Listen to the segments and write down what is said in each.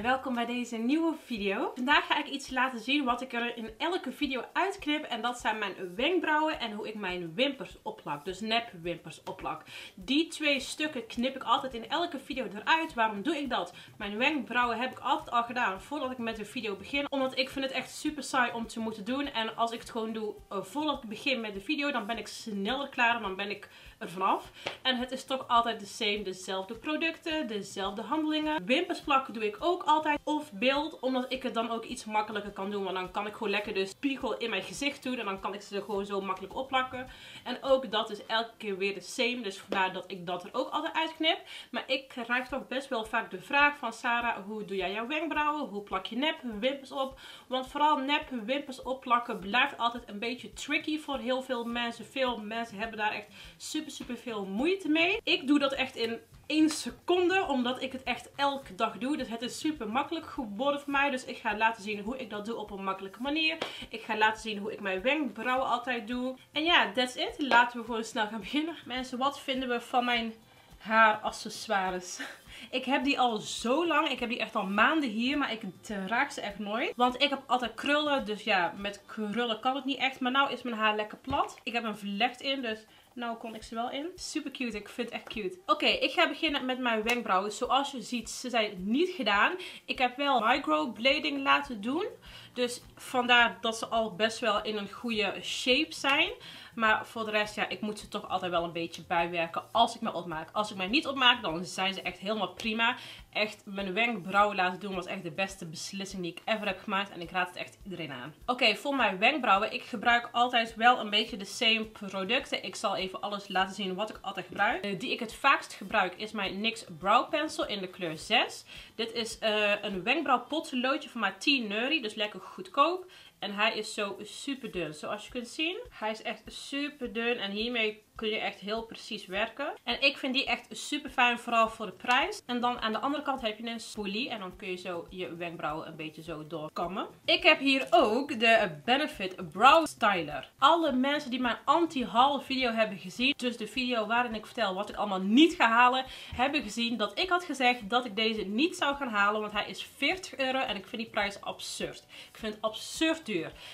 welkom bij deze nieuwe video. Vandaag ga ik iets laten zien wat ik er in elke video uitknip. En dat zijn mijn wenkbrauwen en hoe ik mijn wimpers opplak. Dus nepwimpers opplak. Die twee stukken knip ik altijd in elke video eruit. Waarom doe ik dat? Mijn wenkbrauwen heb ik altijd al gedaan voordat ik met de video begin. Omdat ik vind het echt super saai om te moeten doen. En als ik het gewoon doe voordat ik begin met de video, dan ben ik sneller klaar en dan ben ik er vanaf. En het is toch altijd de same, dezelfde producten, dezelfde handelingen. Wimpers plakken doe ik ook altijd of beeld, omdat ik het dan ook iets makkelijker kan doen. Want dan kan ik gewoon lekker de spiegel in mijn gezicht doen en dan kan ik ze gewoon zo makkelijk opplakken. En ook dat is elke keer weer de same, dus vandaar dat ik dat er ook altijd uitknip. Maar ik krijg toch best wel vaak de vraag van Sarah, hoe doe jij jouw wenkbrauwen? Hoe plak je nepwimpers op? Want vooral nepwimpers opplakken blijft altijd een beetje tricky voor heel veel mensen. Veel mensen hebben daar echt super veel moeite mee. Ik doe dat echt in 1 seconde, omdat ik het echt elke dag doe. Dus het is super makkelijk geworden voor mij. Dus ik ga laten zien hoe ik dat doe op een makkelijke manier. Ik ga laten zien hoe ik mijn wenkbrauwen altijd doe. En ja, that's it. Laten we gewoon snel gaan beginnen. Mensen, wat vinden we van mijn haaraccessoires? Ik heb die al zo lang. Ik heb die echt al maanden hier. Maar ik draag ze echt nooit. Want ik heb altijd krullen. Dus ja, met krullen kan het niet echt. Maar nou is mijn haar lekker plat. Ik heb een vlecht in. Dus nou kon ik ze wel in. Super cute. Ik vind het echt cute. Oké, ik ga beginnen met mijn wenkbrauwen. Zoals je ziet, ze zijn niet gedaan. Ik heb wel microblading laten doen. Dus vandaar dat ze al best wel in een goede shape zijn. Maar voor de rest, ja, ik moet ze toch altijd wel een beetje bijwerken als ik me opmaak. Als ik mij niet opmaak, dan zijn ze echt helemaal prima. Echt, mijn wenkbrauwen laten doen was echt de beste beslissing die ik ever heb gemaakt. En ik raad het echt iedereen aan. Oké, voor mijn wenkbrauwen, ik gebruik altijd wel een beetje de same producten. Ik zal even alles laten zien wat ik altijd gebruik. Die ik het vaakst gebruik is mijn NYX Brow Pencil in de kleur 6. Dit is een wenkbrauwpotloodje van maar 10 euro, dus lekker goedkoop. En hij is zo super dun. Zoals je kunt zien. Hij is echt super dun. En hiermee kun je echt heel precies werken. En ik vind die echt super fijn. Vooral voor de prijs. En dan aan de andere kant heb je een spoelie. En dan kun je zo je wenkbrauwen een beetje zo doorkammen. Ik heb hier ook de Benefit Brow Styler. Alle mensen die mijn anti-haul video hebben gezien. Dus de video waarin ik vertel wat ik allemaal niet ga halen. Hebben gezien dat ik had gezegd dat ik deze niet zou gaan halen. Want hij is 40 euro. En ik vind die prijs absurd. Ik vind het absurd duur.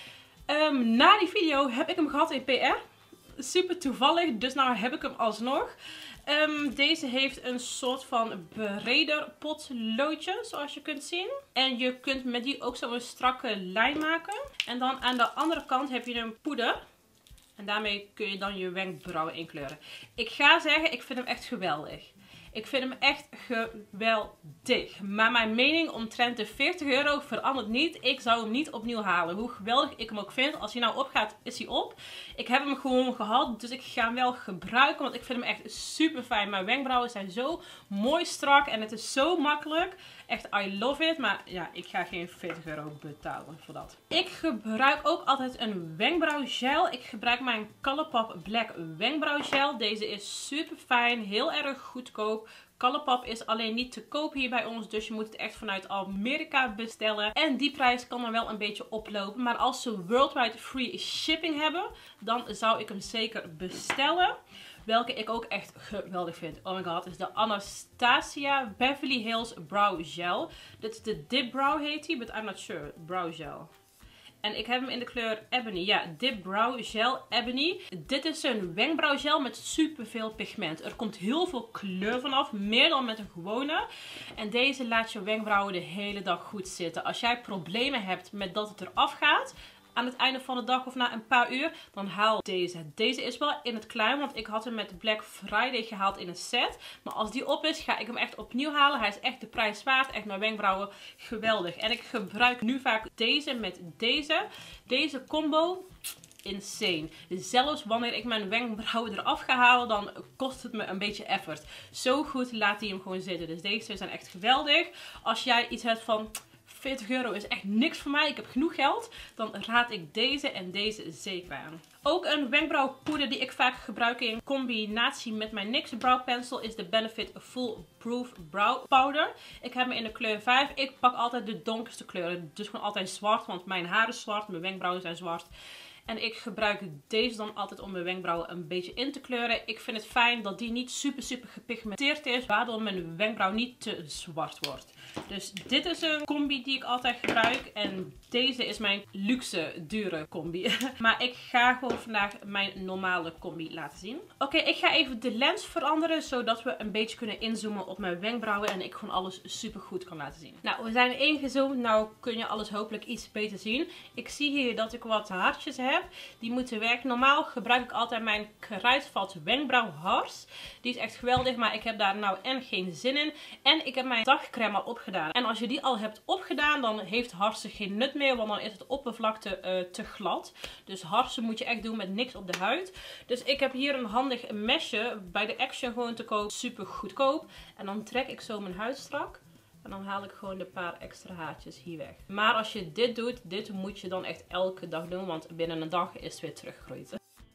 Na die video heb ik hem gehad in PR. Super toevallig, dus nou heb ik hem alsnog. Deze heeft een soort van breder potloodje, zoals je kunt zien. En je kunt met die ook zo'n strakke lijn maken. En dan aan de andere kant heb je een poeder. En daarmee kun je dan je wenkbrauwen inkleuren. Ik ga zeggen, ik vind hem echt geweldig. Ik vind hem echt geweldig. Maar mijn mening omtrent de 40 euro verandert niet. Ik zou hem niet opnieuw halen. Hoe geweldig ik hem ook vind. Als hij nou opgaat, is hij op. Ik heb hem gewoon gehad. Dus ik ga hem wel gebruiken. Want ik vind hem echt super fijn. Mijn wenkbrauwen zijn zo mooi strak. En het is zo makkelijk. Echt, I love it. Maar ja, ik ga geen 40 euro betalen voor dat. Ik gebruik ook altijd een wenkbrauwgel. Ik gebruik mijn Colourpop Black wenkbrauwgel. Deze is super fijn. Heel erg goedkoop. Colourpop is alleen niet te koop hier bij ons. Dus je moet het echt vanuit Amerika bestellen. En die prijs kan dan wel een beetje oplopen. Maar als ze worldwide free shipping hebben, dan zou ik hem zeker bestellen. Welke ik ook echt geweldig vind. Oh my god, is de Anastasia Beverly Hills Brow Gel. Dit is de Dip Brow heet die, but I'm not sure. Brow Gel. En ik heb hem in de kleur Ebony. Ja, Dip Brow Gel Ebony. Dit is een wenkbrauwgel met superveel pigment. Er komt heel veel kleur vanaf. Meer dan met een gewone. En deze laat je wenkbrauwen de hele dag goed zitten. Als jij problemen hebt met dat het eraf gaat aan het einde van de dag of na een paar uur, dan haal deze. Deze is wel in het klein, want ik had hem met Black Friday gehaald in een set. Maar als die op is, ga ik hem echt opnieuw halen. Hij is echt de prijs waard. Echt mijn wenkbrauwen geweldig. En ik gebruik nu vaak deze met deze. Deze combo. Insane. Dus zelfs wanneer ik mijn wenkbrauwen eraf ga halen, dan kost het me een beetje effort. Zo goed laat hij hem gewoon zitten. Dus deze zijn echt geweldig. Als jij iets hebt van 40 euro is echt niks voor mij, ik heb genoeg geld, dan raad ik deze en deze zeker aan. Ook een wenkbrauwpoeder die ik vaak gebruik in combinatie met mijn NYX Brow Pencil is de Benefit Full Proof Brow Powder. Ik heb hem in de kleur 5. Ik pak altijd de donkerste kleuren, dus gewoon altijd zwart, want mijn haar is zwart, mijn wenkbrauwen zijn zwart. En ik gebruik deze dan altijd om mijn wenkbrauwen een beetje in te kleuren. Ik vind het fijn dat die niet super gepigmenteerd is, waardoor mijn wenkbrauw niet te zwart wordt. Dus dit is een combi die ik altijd gebruik. En deze is mijn luxe, dure combi. Maar ik ga gewoon vandaag mijn normale combi laten zien. Oké, ik ga even de lens veranderen, zodat we een beetje kunnen inzoomen op mijn wenkbrauwen. En ik gewoon alles super goed kan laten zien. Nou, we zijn ingezoomd. Nou kun je alles hopelijk iets beter zien. Ik zie hier dat ik wat haartjes heb. Die moeten weg. Normaal gebruik ik altijd mijn Kruidvat wenkbrauwhars. Die is echt geweldig, maar ik heb daar nou en geen zin in. En ik heb mijn dagcreme al opgedaan. En als je die al hebt opgedaan, dan heeft harsen geen nut meer, want dan is het oppervlakte te glad. Dus harsen moet je echt doen met niks op de huid. Dus ik heb hier een handig mesje bij de Action gewoon te koop. Super goedkoop. En dan trek ik zo mijn huid strak. En dan haal ik gewoon de paar extra haartjes hier weg. Maar als je dit doet, dit moet je dan echt elke dag doen, want binnen een dag is het weer teruggegroeid.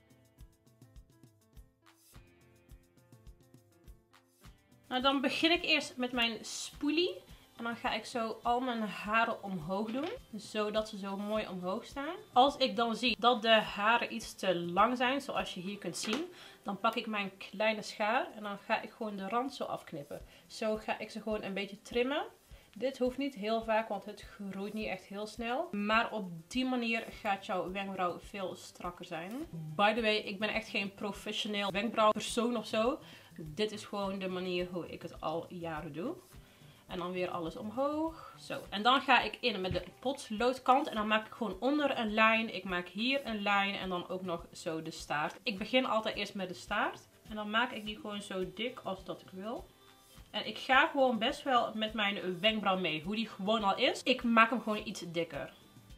Nou, dan begin ik eerst met mijn spoelie. En dan ga ik zo al mijn haren omhoog doen. Zodat ze zo mooi omhoog staan. Als ik dan zie dat de haren iets te lang zijn, zoals je hier kunt zien, dan pak ik mijn kleine schaar en dan ga ik gewoon de rand zo afknippen. Zo ga ik ze gewoon een beetje trimmen. Dit hoeft niet heel vaak, want het groeit niet echt heel snel. Maar op die manier gaat jouw wenkbrauw veel strakker zijn. By the way, ik ben echt geen professioneel wenkbrauwpersoon of zo. Dit is gewoon de manier hoe ik het al jaren doe. En dan weer alles omhoog. Zo. En dan ga ik in met de potloodkant. En dan maak ik gewoon onder een lijn. Ik maak hier een lijn. En dan ook nog zo de staart. Ik begin altijd eerst met de staart. En dan maak ik die gewoon zo dik als dat ik wil. En ik ga gewoon best wel met mijn wenkbrauw mee. Hoe die gewoon al is. Ik maak hem gewoon iets dikker.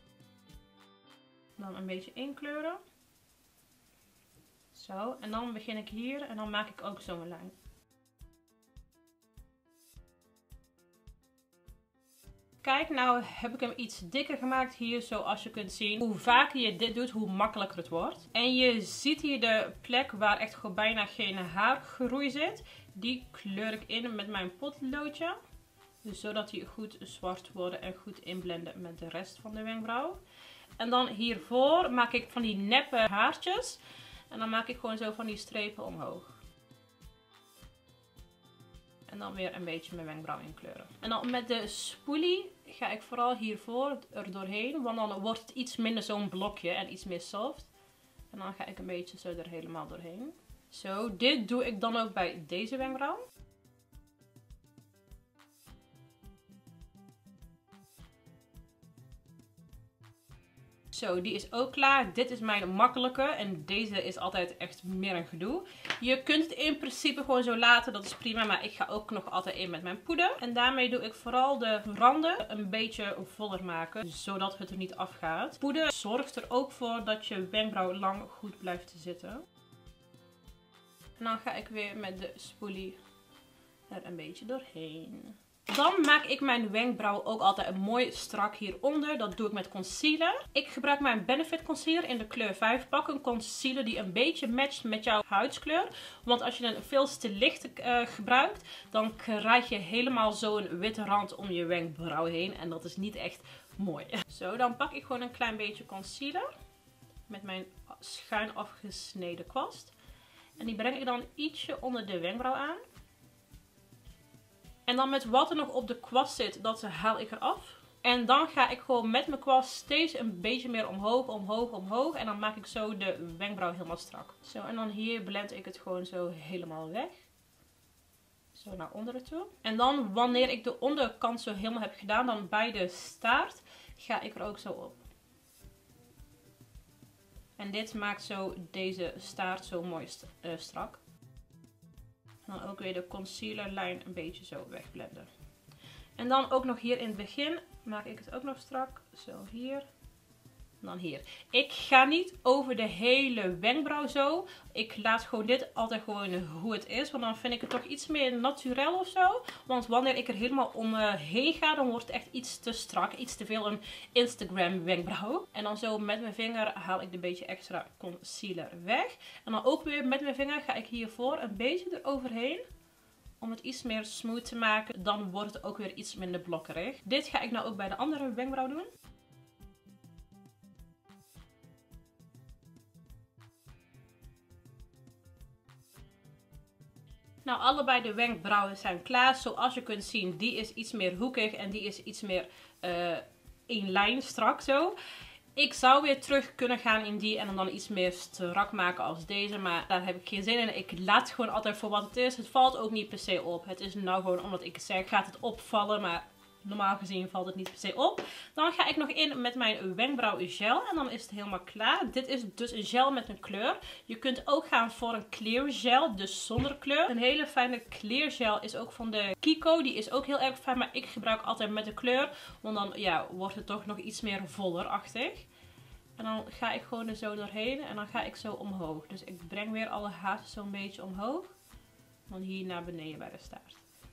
Dan een beetje inkleuren. Zo. En dan begin ik hier. En dan maak ik ook zo een lijn. Kijk, nou heb ik hem iets dikker gemaakt hier, zoals je kunt zien. Hoe vaker je dit doet, hoe makkelijker het wordt. En je ziet hier de plek waar echt gewoon bijna geen haargroei zit. Die kleur ik in met mijn potloodje. Dus zodat die goed zwart worden en goed inblenden met de rest van de wenkbrauw. En dan hiervoor maak ik van die neppe haartjes. En dan maak ik gewoon zo van die strepen omhoog. En dan weer een beetje mijn wenkbrauw inkleuren. En dan met de spoelie ga ik vooral hiervoor er doorheen. Want dan wordt het iets minder zo'n blokje en iets meer soft. En dan ga ik een beetje zo er helemaal doorheen. Zo, dit doe ik dan ook bij deze wenkbrauw. Zo, die is ook klaar. Dit is mijn makkelijke. En deze is altijd echt meer een gedoe. Je kunt het in principe gewoon zo laten. Dat is prima. Maar ik ga ook nog altijd in met mijn poeder. En daarmee doe ik vooral de randen een beetje voller maken. Zodat het er niet afgaat. Poeder zorgt er ook voor dat je wenkbrauw lang goed blijft zitten. En dan ga ik weer met de spoelie er een beetje doorheen. Dan maak ik mijn wenkbrauw ook altijd mooi strak hieronder. Dat doe ik met concealer. Ik gebruik mijn Benefit Concealer in de kleur 5. Pak een concealer die een beetje matcht met jouw huidskleur. Want als je een veel te licht gebruikt, dan krijg je helemaal zo'n witte rand om je wenkbrauw heen. En dat is niet echt mooi. Zo, dan pak ik gewoon een klein beetje concealer. Met mijn schuin afgesneden kwast. En die breng ik dan ietsje onder de wenkbrauw aan. En dan met wat er nog op de kwast zit, dat haal ik eraf. En dan ga ik gewoon met mijn kwast steeds een beetje meer omhoog, omhoog, omhoog. En dan maak ik zo de wenkbrauw helemaal strak. Zo, en dan hier blend ik het gewoon zo helemaal weg. Zo naar onderen toe. En dan wanneer ik de onderkant zo helemaal heb gedaan, dan bij de staart ga ik er ook zo op. En dit maakt zo deze staart zo mooi strak. En dan ook weer de concealerlijn een beetje zo wegblenden. En dan ook nog hier in het begin maak ik het ook nog strak. Zo hier. En dan hier. Ik ga niet over de hele wenkbrauw zo. Ik laat gewoon dit altijd gewoon hoe het is. Want dan vind ik het toch iets meer naturel of zo. Want wanneer ik er helemaal omheen ga, dan wordt het echt iets te strak. Iets te veel een Instagram wenkbrauw. En dan zo met mijn vinger haal ik een beetje extra concealer weg. En dan ook weer met mijn vinger ga ik hiervoor een beetje eroverheen. Om het iets meer smooth te maken. Dan wordt het ook weer iets minder blokkerig. Dit ga ik nou ook bij de andere wenkbrauw doen. Nou, allebei de wenkbrauwen zijn klaar. Zoals je kunt zien, die is iets meer hoekig en die is iets meer in lijn strak zo. Ik zou weer terug kunnen gaan in die en dan iets meer strak maken als deze. Maar daar heb ik geen zin in. Ik laat het gewoon altijd voor wat het is. Het valt ook niet per se op. Het is nou gewoon omdat ik zeg, gaat het opvallen. Maar normaal gezien valt het niet per se op. Dan ga ik nog in met mijn wenkbrauwgel. En dan is het helemaal klaar. Dit is dus een gel met een kleur. Je kunt ook gaan voor een clear gel. Dus zonder kleur. Een hele fijne clear gel is ook van de Kiko. Die is ook heel erg fijn. Maar ik gebruik altijd met de kleur. Want dan ja, wordt het toch nog iets meer vollerachtig. En dan ga ik gewoon er zo doorheen. En dan ga ik zo omhoog. Dus ik breng weer alle hazen zo'n beetje omhoog. Dan hier naar beneden bij de staart.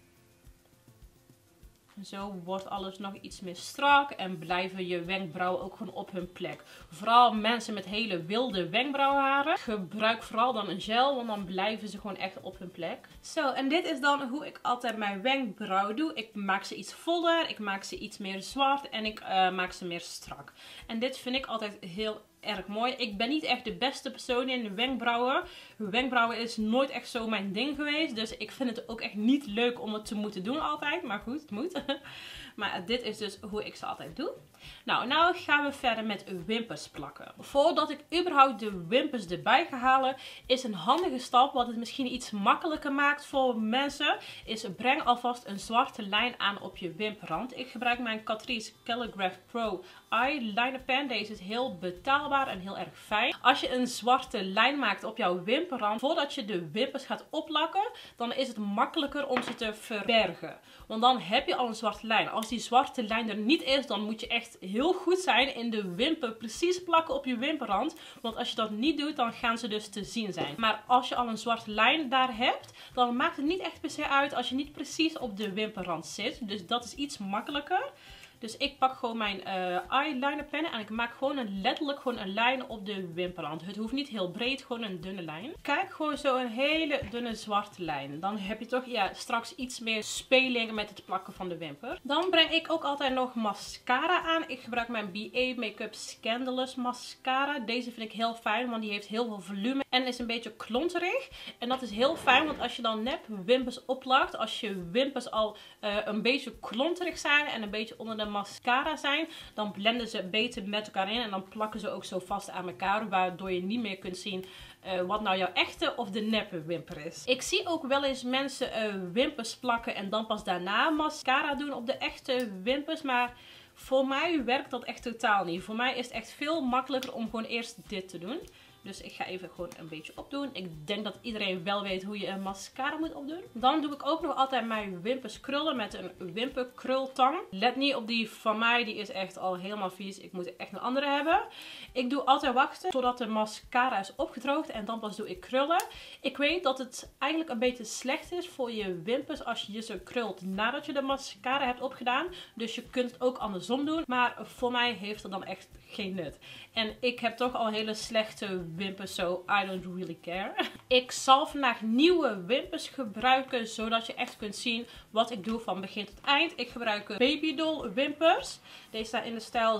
En zo wordt alles nog iets meer strak en blijven je wenkbrauwen ook gewoon op hun plek. Vooral mensen met hele wilde wenkbrauwharen. Gebruik vooral dan een gel, want dan blijven ze gewoon echt op hun plek. Zo, en dit is dan hoe ik altijd mijn wenkbrauwen doe. Ik maak ze iets voller, ik maak ze iets meer zwart en ik maak ze meer strak. En dit vind ik altijd heel erg mooi. Ik ben niet echt de beste persoon in de wenkbrauwen. Wenkbrauwen is nooit echt zo mijn ding geweest. Dus ik vind het ook echt niet leuk om het te moeten doen altijd. Maar goed, het moet. Maar dit is dus hoe ik ze altijd doe. Nou gaan we verder met wimpers plakken. Voordat ik überhaupt de wimpers erbij ga halen, is een handige stap wat het misschien iets makkelijker maakt voor mensen, is breng alvast een zwarte lijn aan op je wimperrand. Ik gebruik mijn Catrice Calligraph Pro Eyeliner Pen. Deze is heel betaalbaar en heel erg fijn. Als je een zwarte lijn maakt op jouw wimperrand, voordat je de wimpers gaat opplakken, dan is het makkelijker om ze te verbergen. Want dan heb je al een zwarte lijn. Als die zwarte lijn er niet is, dan moet je echt heel goed zijn in de wimper precies plakken op je wimperrand. Want als je dat niet doet, dan gaan ze dus te zien zijn. Maar als je al een zwarte lijn daar hebt, dan maakt het niet echt per se uit als je niet precies op de wimperrand zit. Dus dat is iets makkelijker. Dus ik pak gewoon mijn eyeliner pen en ik maak gewoon letterlijk gewoon een lijn op de wimperrand. Het hoeft niet heel breed, gewoon een dunne lijn. Kijk, gewoon zo een hele dunne zwarte lijn. Dan heb je toch straks iets meer speling met het plakken van de wimper. Dan breng ik ook altijd nog mascara aan. Ik gebruik mijn BA Makeup Scandalous mascara. Deze vind ik heel fijn, want die heeft heel veel volume en is een beetje klonterig. En dat is heel fijn, want als je dan nep wimpers opplakt, als je wimpers al een beetje klonterig zijn en een beetje onder de mascara zijn, dan blenden ze beter met elkaar in en dan plakken ze ook zo vast aan elkaar, waardoor je niet meer kunt zien wat nou jouw echte of de neppe wimper is. Ik zie ook wel eens mensen wimpers plakken en dan pas daarna mascara doen op de echte wimpers, maar voor mij werkt dat echt totaal niet. Voor mij is het echt veel makkelijker om gewoon eerst dit te doen. Dus ik ga even gewoon een beetje opdoen. Ik denk dat iedereen wel weet hoe je een mascara moet opdoen. Dan doe ik ook nog altijd mijn wimpers krullen met een wimperkrultang. Let niet op die van mij, die is echt al helemaal vies. Ik moet echt een andere hebben. Ik doe altijd wachten totdat de mascara is opgedroogd en dan pas doe ik krullen. Ik weet dat het eigenlijk een beetje slecht is voor je wimpers als je ze krult nadat je de mascara hebt opgedaan. Dus je kunt het ook andersom doen. Maar voor mij heeft het dan echt geen nut. En ik heb toch al hele slechte wimpers, so I don't really care. Ik zal vandaag nieuwe wimpers gebruiken, zodat je echt kunt zien wat ik doe van begin tot eind. Ik gebruik Babydoll wimpers. Deze staan in de stijl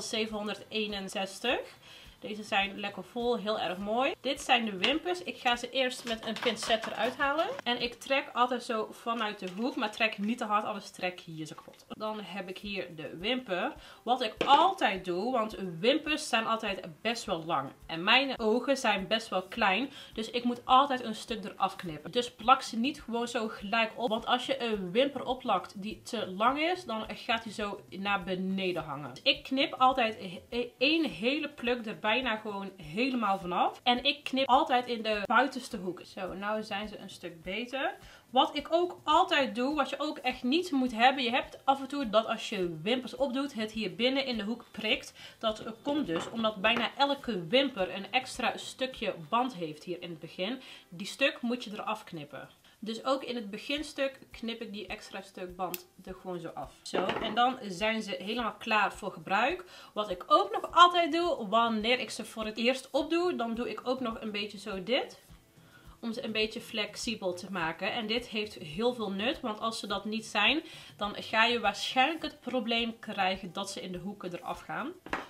761. Deze zijn lekker vol, heel erg mooi. Dit zijn de wimpers. Ik ga ze eerst met een pincet eruit halen. En ik trek altijd zo vanuit de hoek, maar trek niet te hard, anders trek je hier zo kapot. Dan heb ik hier de wimper. Wat ik altijd doe, want wimpers zijn altijd best wel lang. En mijn ogen zijn best wel klein, dus ik moet altijd een stuk eraf knippen. Dus plak ze niet gewoon zo gelijk op. Want als je een wimper opplakt die te lang is, dan gaat hij zo naar beneden hangen. Dus ik knip altijd één hele pluk erbij. Bijna gewoon helemaal vanaf. En ik knip altijd in de buitenste hoek. Zo, nou zijn ze een stuk beter. Wat ik ook altijd doe, wat je ook echt niet moet hebben. Je hebt af en toe dat als je wimpers opdoet, het hier binnen in de hoek prikt. Dat komt dus omdat bijna elke wimper een extra stukje band heeft hier in het begin. Die stuk moet je eraf knippen. Dus ook in het beginstuk knip ik die extra stuk band er gewoon zo af. Zo, en dan zijn ze helemaal klaar voor gebruik. Wat ik ook nog altijd doe, wanneer ik ze voor het eerst opdoe, dan doe ik ook nog een beetje zo dit. Om ze een beetje flexibel te maken. En dit heeft heel veel nut, want als ze dat niet zijn, dan ga je waarschijnlijk het probleem krijgen dat ze in de hoeken eraf gaan.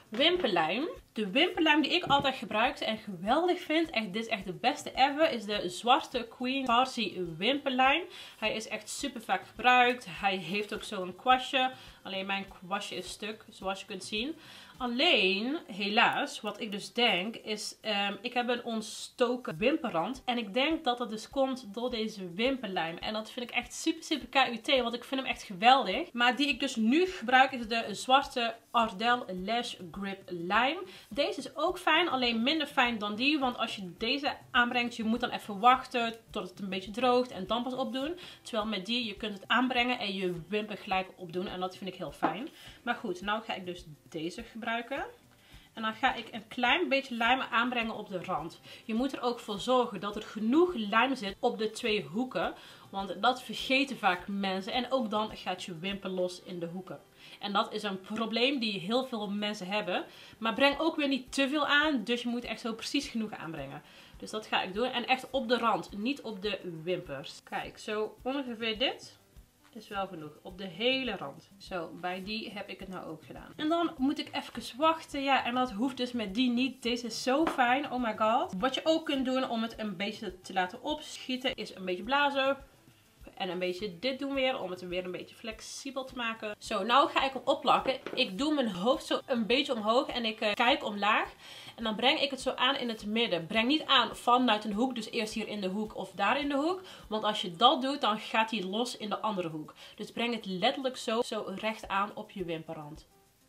Wimperlijm. De wimperlijm die ik altijd gebruik en geweldig vind, echt, dit is echt de beste ever, is de zwarte Queen Farsi wimperlijm. Hij is echt super vaak gebruikt. Hij heeft ook zo'n kwastje. Alleen mijn kwastje is stuk, zoals je kunt zien. Alleen, helaas, wat ik dus denk, is ik heb een ontstoken wimperrand. En ik denk dat dat dus komt door deze wimperlijm. En dat vind ik echt super KUT, want ik vind hem echt geweldig. Maar die ik dus nu gebruik is de zwarte Ardell Lash Grip Lime. Deze is ook fijn, alleen minder fijn dan die. Want als je deze aanbrengt, je moet dan even wachten tot het een beetje droogt en dan pas opdoen. Terwijl met die, je kunt het aanbrengen en je wimper gelijk opdoen. En dat vind ik heel fijn. Maar goed, nou ga ik dus deze gebruiken. En dan ga ik een klein beetje lijm aanbrengen op de rand. Je moet er ook voor zorgen dat er genoeg lijm zit op de twee hoeken. Want dat vergeten vaak mensen. En ook dan gaat je wimper los in de hoeken. En dat is een probleem die heel veel mensen hebben. Maar breng ook weer niet te veel aan. Dus je moet echt zo precies genoeg aanbrengen. Dus dat ga ik doen. En echt op de rand. Niet op de wimpers. Kijk, zo ongeveer dit is wel genoeg. Op de hele rand. Zo, bij die heb ik het nou ook gedaan. En dan moet ik even wachten. Ja, en dat hoeft dus met die niet. Deze is zo fijn. Oh my god. Wat je ook kunt doen om het een beetje te laten opschieten is een beetje blazen. En een beetje dit doen weer, om het weer een beetje flexibel te maken. Zo, nou ga ik hem opplakken. Ik doe mijn hoofd zo een beetje omhoog en ik kijk omlaag. En dan breng ik het zo aan in het midden. Breng niet aan vanuit een hoek, dus eerst hier in de hoek of daar in de hoek. Want als je dat doet, dan gaat hij los in de andere hoek. Dus breng het letterlijk zo recht aan op je wimperrand.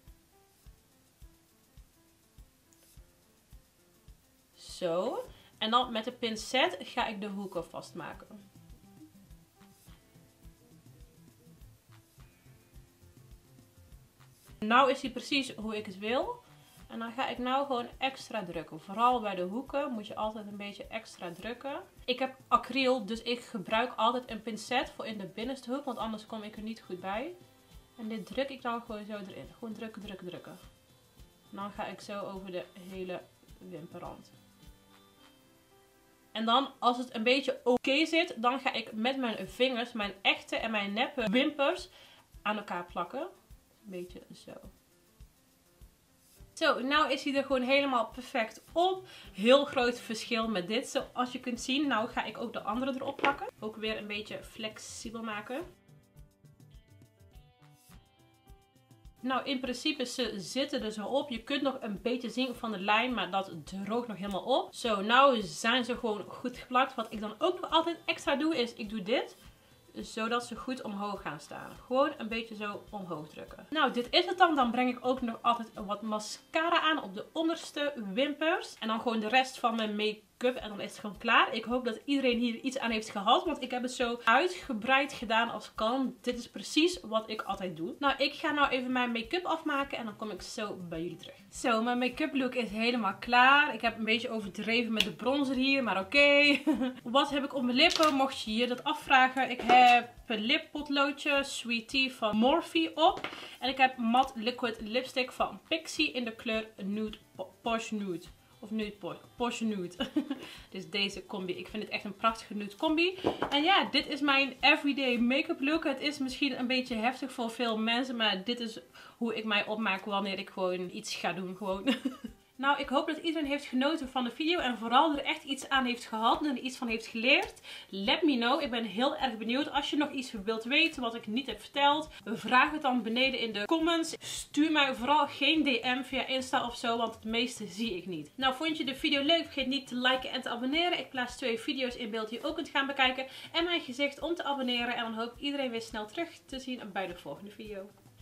Zo. En dan met de pincet ga ik de hoeken vastmaken. Nou is hij precies hoe ik het wil. En dan ga ik nou gewoon extra drukken. Vooral bij de hoeken moet je altijd een beetje extra drukken. Ik heb acryl, dus ik gebruik altijd een pincet voor in de binnenste hoek. Want anders kom ik er niet goed bij. En dit druk ik dan gewoon zo erin. Gewoon drukken, drukken, drukken. En dan ga ik zo over de hele wimperrand. En dan, als het een beetje oké zit, dan ga ik met mijn vingers mijn echte en mijn neppe wimpers aan elkaar plakken. Een beetje zo. Zo, nou is hij er gewoon helemaal perfect op. Heel groot verschil met dit. Zoals je kunt zien, nou ga ik ook de andere erop plakken. Ook weer een beetje flexibel maken. Nou, in principe, ze zitten er zo op. Je kunt nog een beetje zien van de lijm, maar dat droogt nog helemaal op. Zo, nou zijn ze gewoon goed geplakt. Wat ik dan ook nog altijd extra doe, is ik doe dit. Zodat ze goed omhoog gaan staan. Gewoon een beetje zo omhoog drukken. Nou, dit is het dan. Dan breng ik ook nog altijd wat mascara aan op de onderste wimpers. En dan gewoon de rest van mijn make-up. En dan is het gewoon klaar. Ik hoop dat iedereen hier iets aan heeft gehad. Want ik heb het zo uitgebreid gedaan als kan. Dit is precies wat ik altijd doe. Nou, ik ga nou even mijn make-up afmaken. En dan kom ik zo bij jullie terug. Zo, mijn make-up look is helemaal klaar. Ik heb een beetje overdreven met de bronzer hier. Maar oké. Wat heb ik op mijn lippen? Mocht je je dat afvragen. Ik heb een lippotloodje Sweet Tea van Morphe op. En ik heb matte liquid lipstick van Pixie in de kleur Nude Porsche Nude. Of Nude Porsche Nude. Dus deze combi. Ik vind het echt een prachtige nude combi. En ja, dit is mijn everyday make-up look. Het is misschien een beetje heftig voor veel mensen. Maar dit is hoe ik mij opmaak wanneer ik gewoon iets ga doen. Gewoon. Nou, ik hoop dat iedereen heeft genoten van de video en vooral er echt iets aan heeft gehad en er iets van heeft geleerd. Let me know. Ik ben heel erg benieuwd. Als je nog iets wilt weten wat ik niet heb verteld, vraag het dan beneden in de comments. Stuur mij vooral geen DM via Insta of zo, want het meeste zie ik niet. Nou, vond je de video leuk? Vergeet niet te liken en te abonneren. Ik plaats 2 video's in beeld die je ook kunt gaan bekijken. En mijn gezicht om te abonneren. En dan hoop ik iedereen weer snel terug te zien bij de volgende video.